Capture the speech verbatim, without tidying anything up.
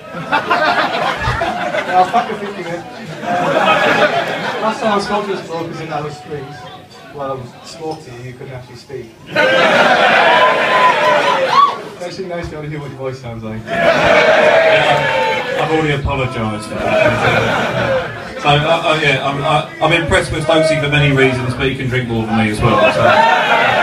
Yeah, I was back to thinking it. Uh, last time I spoke to this bloke was in Alice Springs. Well, I was spoke to you, you couldn't actually speak. It's actually nice to be able to hear what your voice sounds like. Yeah, I've already apologised for that. So, uh, uh, yeah, I'm, uh, I'm impressed with Stokesy for many reasons, but he can drink more than me as well. So.